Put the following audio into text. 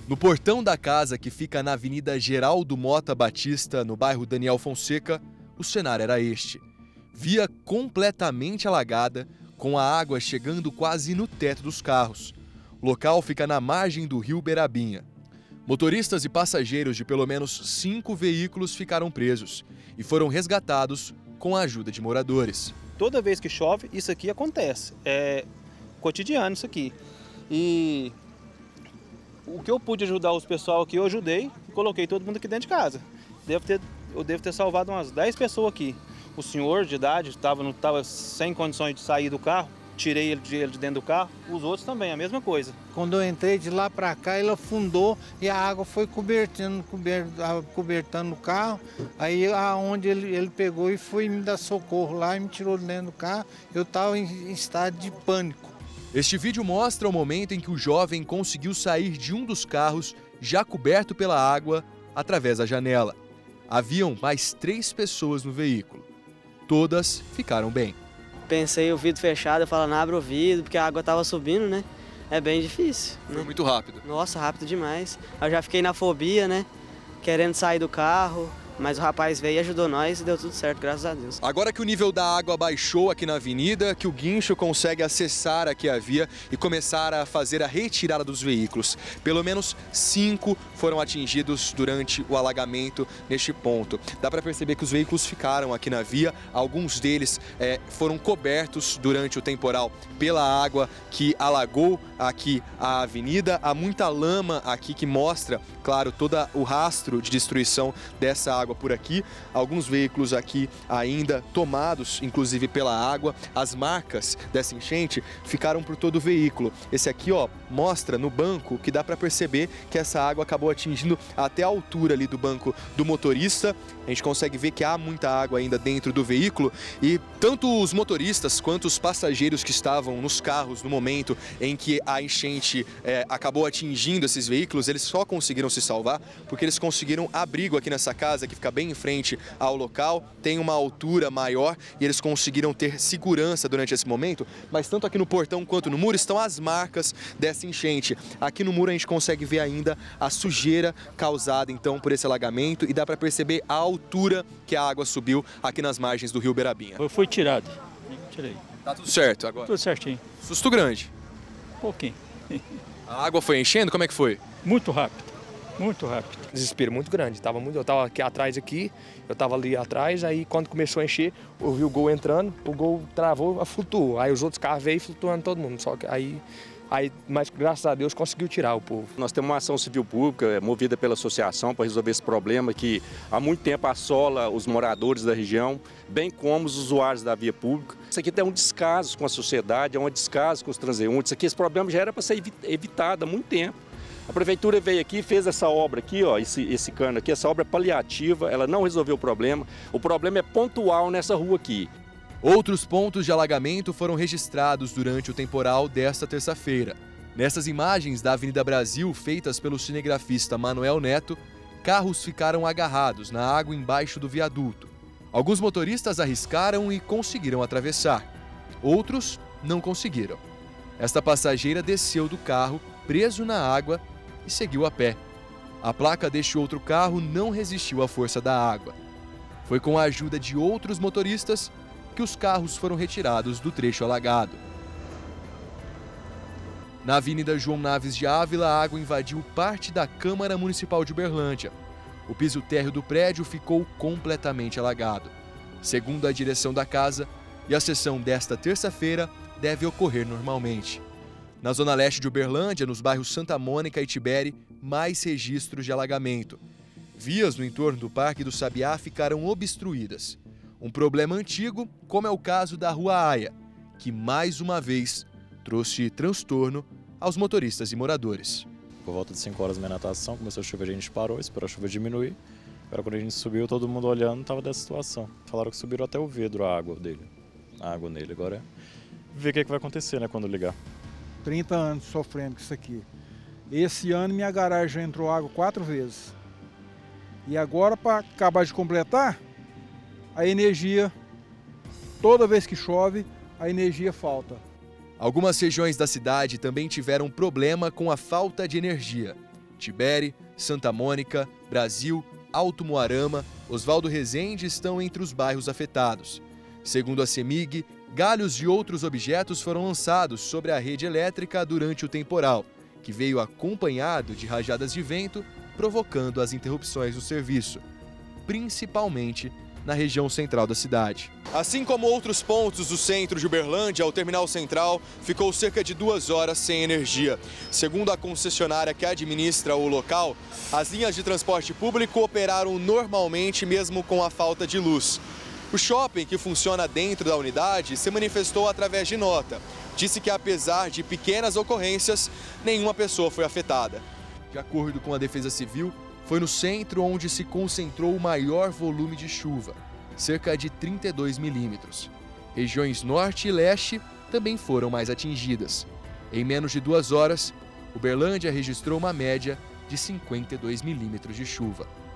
No portão da casa que fica na Avenida Geraldo Mota Batista, no bairro Daniel Fonseca, o cenário era este. Via completamente alagada, com a água chegando quase no teto dos carros. O local fica na margem do rio Berabinha. Motoristas e passageiros de pelo menos 5 veículos ficaram presos e foram resgatados com a ajuda de moradores. Toda vez que chove, isso aqui acontece. É cotidiano isso aqui. E o que eu pude ajudar os pessoal aqui, eu ajudei e coloquei todo mundo aqui dentro de casa. Eu devo ter salvado umas 10 pessoas aqui. O senhor de idade não estava sem condições de sair do carro, tirei ele de dentro do carro. Os outros também, a mesma coisa. Quando eu entrei de lá para cá, ele afundou e a água foi cobertando o carro. Aí aonde ele pegou e foi me dar socorro lá e me tirou de dentro do carro, eu estava em estado de pânico. Este vídeo mostra o momento em que o jovem conseguiu sair de um dos carros, já coberto pela água, através da janela. Haviam mais 3 pessoas no veículo. Todas ficaram bem. Pensei o vidro fechado, eu falei, não abre o vidro, porque a água estava subindo, né? É bem difícil. Foi né? muito rápido. Nossa, rápido demais. Eu já fiquei na fobia, né? Querendo sair do carro. Mas o rapaz veio e ajudou nós e deu tudo certo, graças a Deus. Agora que o nível da água baixou aqui na avenida, que o guincho consegue acessar aqui a via e começar a fazer a retirada dos veículos. Pelo menos 5 foram atingidos durante o alagamento neste ponto. Dá para perceber que os veículos ficaram aqui na via, alguns deles foram cobertos durante o temporal pela água que alagou aqui a avenida. Há muita lama aqui que mostra, claro, todo o rastro de destruição dessa água por aqui, alguns veículos aqui ainda tomados, inclusive pela água. As marcas dessa enchente ficaram por todo o veículo. Esse aqui, ó, mostra no banco que dá para perceber que essa água acabou atingindo até a altura ali do banco do motorista. A gente consegue ver que há muita água ainda dentro do veículo e tanto os motoristas quanto os passageiros que estavam nos carros no momento em que a enchente acabou atingindo esses veículos, eles só conseguiram se salvar porque eles conseguiram abrigo aqui nessa casa que fica bem em frente ao local, tem uma altura maior e eles conseguiram ter segurança durante esse momento, mas tanto aqui no portão quanto no muro estão as marcas dessa enchente. Aqui no muro a gente consegue ver ainda a sujeira causada então por esse alagamento e dá para perceber a altura que a água subiu aqui nas margens do rio Berabinha. Foi tirado, tirei. Tá tudo certo agora? Tudo certinho. Susto grande? Um pouquinho. A água foi enchendo? Como é que foi? Muito rápido. Muito rápido. Desespero muito grande, eu estava aqui atrás eu estava ali atrás, aí quando começou a encher, eu vi o Gol entrando, o Gol travou, flutuou, aí os outros carros veio flutuando todo mundo, só que mas graças a Deus conseguiu tirar o povo. Nós temos uma ação civil pública movida pela associação para resolver esse problema que há muito tempo assola os moradores da região, bem como os usuários da via pública. Isso aqui é um descaso com a sociedade, é um descaso com os transeuntes. Esse problema já era para ser evitado há muito tempo. A prefeitura veio aqui e fez essa obra aqui, ó, esse cano aqui, essa obra é paliativa, ela não resolveu o problema é pontual nessa rua aqui. Outros pontos de alagamento foram registrados durante o temporal desta terça-feira. Nessas imagens da Avenida Brasil, feitas pelo cinegrafista Manuel Neto, carros ficaram agarrados na água embaixo do viaduto. Alguns motoristas arriscaram e conseguiram atravessar. Outros não conseguiram. Esta passageira desceu do carro, preso na água, e seguiu a pé. A placa deste outro carro não resistiu à força da água. Foi com a ajuda de outros motoristas que os carros foram retirados do trecho alagado. Na Avenida João Naves de Ávila, a água invadiu parte da Câmara Municipal de Uberlândia. O piso térreo do prédio ficou completamente alagado. Segundo a direção da casa, e a sessão desta terça-feira deve ocorrer normalmente. Na zona leste de Uberlândia, nos bairros Santa Mônica e Tibere, mais registros de alagamento. Vias no entorno do Parque do Sabiá ficaram obstruídas. Um problema antigo, como é o caso da Rua Aia, que mais uma vez trouxe transtorno aos motoristas e moradores. Por volta de 5 horas da minha natação, começou a chover, a gente parou, esperou a chuva diminuir. Agora quando a gente subiu, todo mundo olhando, estava dessa situação. Falaram que subiram até o vidro, a água nele. Agora é ver o que vai acontecer, né, quando ligar. 30 anos sofrendo com isso aqui. Esse ano minha garagem já entrou água 4 vezes. E agora, para acabar de completar, a energia, toda vez que chove, a energia falta. Algumas regiões da cidade também tiveram problema com a falta de energia. Tibere, Santa Mônica, Brasil, Alto Moarama, Oswaldo Rezende estão entre os bairros afetados. Segundo a CEMIG, galhos de outros objetos foram lançados sobre a rede elétrica durante o temporal, que veio acompanhado de rajadas de vento, provocando as interrupções do serviço, principalmente na região central da cidade. Assim como outros pontos do centro de Uberlândia, o terminal central ficou cerca de 2 horas sem energia. Segundo a concessionária que administra o local, as linhas de transporte público operaram normalmente mesmo com a falta de luz. O shopping, que funciona dentro da unidade, se manifestou através de nota. Disse que, apesar de pequenas ocorrências, nenhuma pessoa foi afetada. De acordo com a Defesa Civil, foi no centro onde se concentrou o maior volume de chuva, cerca de 32 milímetros. Regiões norte e leste também foram mais atingidas. Em menos de 2 horas, Uberlândia registrou uma média de 52 milímetros de chuva.